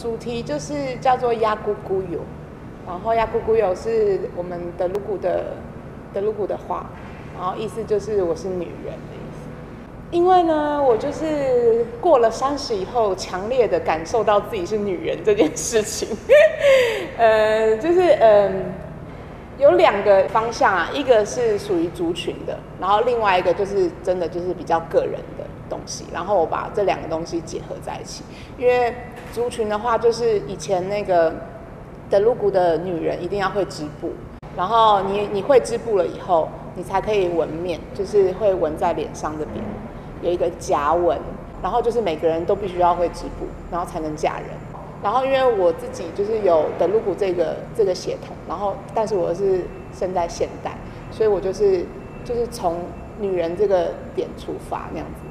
主题就是叫做亚姑姑友，然后亚姑姑友是我们的鲁古的话，然后意思就是我是女人的意思。因为呢，我就是过了30以后，强烈的感受到自己是女人这件事情，有2个方向啊，一个是属于族群的，然后另外一个就是真的就是比较个人的东西，然后我把这2个东西结合在一起。因为族群的话，就是以前那个德鲁古的女人一定要会织布，然后你会织布了以后，你才可以纹面，就是会纹在脸上这边有一个夹纹，然后就是每个人都必须要会织布，然后才能嫁人。然后因为我自己就是有德鲁古这个血统，然后但是我是生在现代，所以我就是从女人这个点出发那样子。